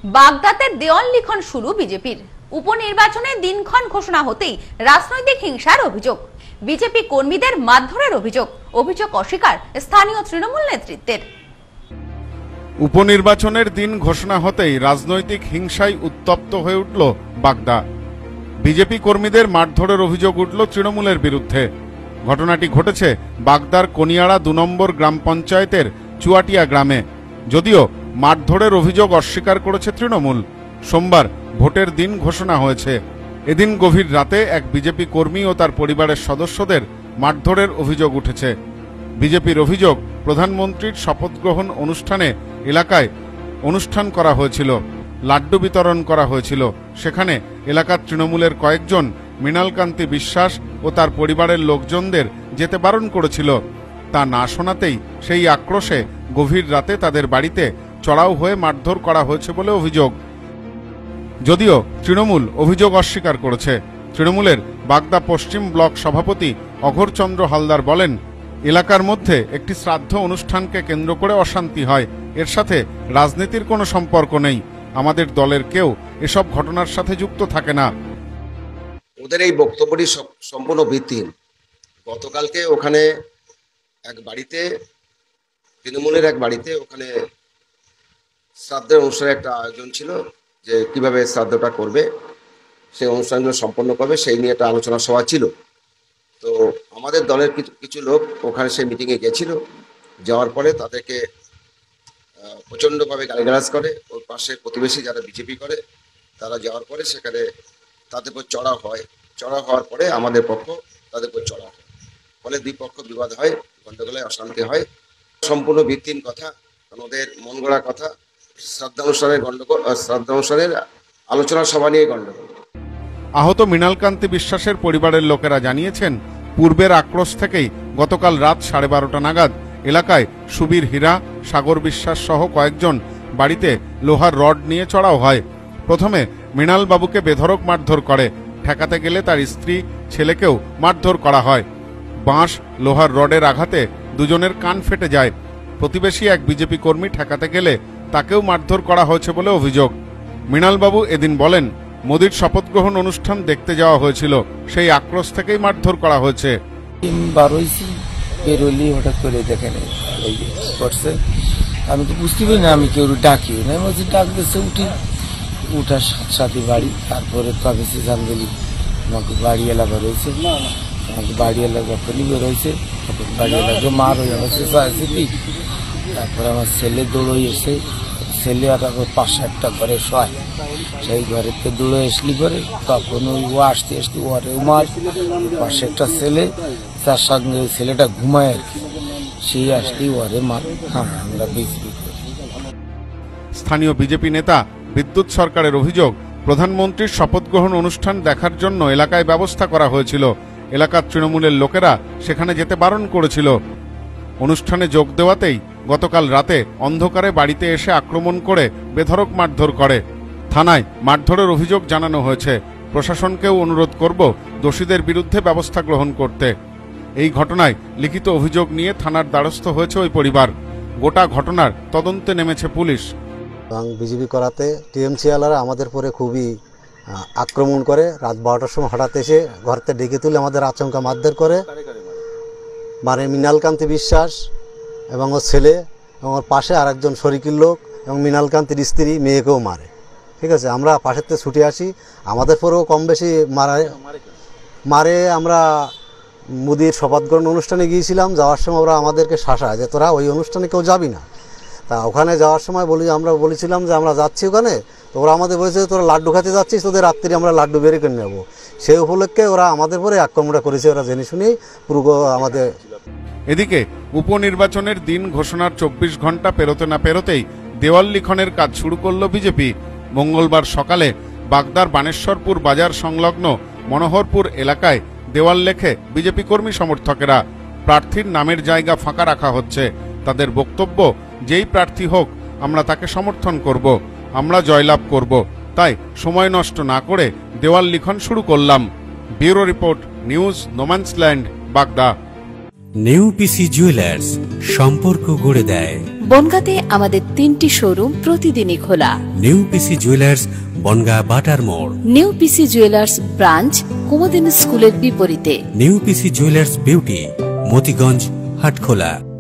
বাগদাতে দেওয়াল লিখন শুরু বিজেপির। উপনির্বাচনে দিনক্ষণ ঘোষণা হতেই রাজনৈতিক হিংসার অভিযোগ, বিজেপি কর্মীদের মারধরের অভিযোগ অস্বীকার স্থানীয় তৃণমূল নেতৃত্বের। উপনির্বাচনের দিন ঘোষণা হতেই রাজনৈতিক হিংসায় উত্তপ্ত হয়ে উঠল বাগদা। বিজেপি কর্মীদের মারধরের অভিযোগ উঠল তৃণমূলের বিরুদ্ধে। ঘটনাটি ঘটেছে বাগদার কনিয়াড়া ২ নম্বর গ্রাম পঞ্চায়েতের চুয়াটিয়া গ্রামে। যদিও মারধরের অভিযোগ অস্বীকার করেছে তৃণমূল। সোমবার ভোটের দিন ঘোষণা হয়েছে। এদিন গভীর রাতে এক বিজেপি কর্মী ও তার পরিবারের সদস্যদের মারধরের অভিযোগ উঠেছে। বিজেপির অভিযোগ, প্রধানমন্ত্রীর শপথ গ্রহণ অনুষ্ঠানে এলাকায় অনুষ্ঠান করা হয়েছিল, লাড্ডু বিতরণ করা হয়েছিল। সেখানে এলাকার তৃণমূলের কয়েকজন মৃণালকান্তি বিশ্বাস ও তার পরিবারের লোকজনদের যেতে বারণ করেছিল। তা না শোনাতেই সেই আক্রোশে গভীর রাতে তাদের বাড়িতে চড়াও হয়ে মারধর করা হয়েছে বলে অভিযোগ। যদিও তৃণমূল অভিযোগ অস্বীকার করেছে। তৃণমূলের বাগদা পশ্চিম ব্লক সভাপতি অঘোরচন্দ্র হালদার বলেন, এলাকার মধ্যে একটি শ্রাদ্ধ অনুষ্ঠানকে কেন্দ্র করে অশান্তি হয়, এর সাথে রাজনীতির কোনো সম্পর্ক নেই। আমাদের দলের কেউ এসব ঘটনার সাথে যুক্ত থাকে না। ওদের এই বক্তব্যটি সম্পূর্ণ ভিত্তিহীন। গতকালকে ওখানে এক বাড়িতে, তৃণমূলের এক বাড়িতে, ওখানে শ্রাদ্ধের অনুষ্ঠানের একটা আয়োজন ছিল, যে কিভাবে শ্রাদ্ধটা করবে, সেই অনুষ্ঠানগুলো সম্পন্ন করবে, সেই নিয়ে একটা আলোচনা সভা ছিল। তো আমাদের দলের কিছু লোক ওখানে সেই মিটিংয়ে গেছিল। যাওয়ার পরে তাদেরকে প্রচণ্ডভাবে গালিগালাজ করে। ওর পাশে প্রতিবেশী যারা বিজেপি করে, তারা যাওয়ার পরে সেখানে তাদের উপর চড়া হয়। চড়া হওয়ার পরে আমাদের পক্ষ তাদের উপর চড়া হয়, ফলে দুই পক্ষ বিবাদ হয়, গন্ডগোলে অশান্তি হয়। সম্পূর্ণ ভিত্তিহীন কথা, কারণ ওদের মন গড়া কথা। শ্রাদ্ধানুষ্ঠানের গন্ডগোল, শ্রাদ্ধানুষ্ঠানের আলোচনা সভা নিয়ে গন্ডগোল। আহত মৃণালকান্তি বিশ্বাসের পরিবারের লোকেরা জানিয়েছেন, পূর্বের আক্রোশ থেকেই গতকাল রাত 12:30 নাগাদ এলাকায় সুবীর হীরা, সাগর বিশ্বাস সহ কয়েকজন বাড়িতে লোহার রড নিয়ে চড়াও হয়। প্রথমে মৃণালবাবুকে বেধড়ক মারধর করে, ঠেকাতে গেলে তার স্ত্রী, ছেলেকেও মারধর করা হয়। বাঁশ, লোহার রডের আঘাতে দুজনের কান ফেটে যায়। প্রতিবেশী এক বিজেপি কর্মী ঠেকাতে গেলে তাকেও মারধর করা হয়েছে বলে অভিযোগ। মৃণালবাবু এদিন বলেন, মোদির শপথ গ্রহণ অনুষ্ঠান দেখতে যাওয়া হয়েছিল, সেই আক্রোশ থেকেই মারধর করা হয়েছে। হঠাৎ করে দেখেন করছে, আমি তো বুঝতে পারি না, আমি কেউ ডাকি না, ডাক দিচ্ছে, উঠার সাথে বাড়ি। তারপরে তবে জানগেলি আমাকে বাড়ি এলাকা রয়েছে, আমাকে বাড়ি এলাকা যখনই বেরোয়েছে তখন বাড়ি এলাকা মার হয়ে গেছে। তারপরে আমার ছেলে দৌড়ে এসে, ছেলে আর পাশে একটা ঘরে শোয়, সেই ঘরেতে দৌড়ে আসলি করে তখন ও আসতে আসতে ওরেও মার। পাশে একটা ছেলে, তার সঙ্গে ছেলেটা ঘুমায় আর কি, সেই আসলেই ওরে মার। হ্যাঁ, আমরা বিজেপি করি। স্থানীয় বিজেপি নেতা বিদ্যুৎ সরকারের অভিযোগ, প্রধানমন্ত্রীর শপথ গ্রহণ অনুষ্ঠান দেখার জন্য এলাকায় ব্যবস্থা করা হয়েছিল। এলাকার তৃণমূলের লোকেরা সেখানে যেতে বারণ করেছিল। অনুষ্ঠানে যোগ দেওয়াতেই গতকাল রাতে অন্ধকারে বাড়িতে এসে আক্রমণ করে বেধড়ক মারধর করে। থানায় মারধরের অভিযোগ জানানো হয়েছে। প্রশাসনকেও অনুরোধ করব দোষীদের বিরুদ্ধে ব্যবস্থা গ্রহণ করতে। এই ঘটনায় লিখিত অভিযোগ নিয়ে থানার দ্বারস্থ হয়েছে ওই পরিবার। গোটা ঘটনার তদন্তে নেমেছে পুলিশ। বিজেপি করাতে টিএমসি আলারা আমাদের পরে খুবই আক্রমণ করে। রাত 12টার সময় হঠাৎ এসে ঘরতে ডেকে তুলে আমাদের আচমকা মারধর করে। মানে মৃণালকান্তি বিশ্বাস এবং ওর ছেলে এবং ওর পাশে আর একজন শরিকির লোক এবং মৃণালকান্তির স্ত্রী মেয়েকেও মারে। ঠিক আছে, আমরা পাশের থেকে ছুটে আসি, আমাদের পরেও কম বেশি মারে। আমরা মোদির শপথ গ্রহণ অনুষ্ঠানে গিয়েছিলাম, যাওয়ার সময় ওরা আমাদেরকে শাসায় যে তোরা ওই অনুষ্ঠানে কেউ যাবি না। তা ওখানে যাওয়ার সময় আমরা বলেছিলাম যে আমরা যাচ্ছি ওখানে, তো ওরা আমাদের বলেছে তোরা লাড্ডু খাতে যাচ্ছিস, তোদের রাত্রি আমরা লাড্ডু বের করে নেবো। সেই উপলক্ষে ওরা আমাদের পরে আক্রমণটা করেছে, ওরা জেনে শুনেই পুরো আমাদের। এদিকে উপনির্বাচনের দিন ঘোষণার 24 ঘন্টা পেরোতে না পেরোতেই দেওয়াল লিখনের কাজ শুরু করল বিজেপি। মঙ্গলবার সকালে বাগদার বানেশ্বরপুর বাজার সংলগ্ন মনোহরপুর এলাকায় দেওয়াল লেখে বিজেপি কর্মী সমর্থকেরা। প্রার্থীর নামের জায়গা ফাঁকা রাখা হচ্ছে। তাদের বক্তব্য, যেই প্রার্থী হোক আমরা তাকে সমর্থন করব, আমরা জয়লাভ করব, তাই সময় নষ্ট না করে দেওয়াল লিখন শুরু করলাম। Bureau report, news no man's land, Bagda. New PC jewellers, সম্পর্ক গড়ে দেয়। বনগাঁতে আমাদের 3টি শোরুম প্রতিদিনই খোলা। নিউ পিসি জুয়েলার্স, বনগাঁ বাটার মোড়। নিউ পিসি জুয়েলার্স ব্রাঞ্চ কুমদিন স্কুলের বিপরীতে। New PC jewellers beauty, Motiganj, Hatkhola.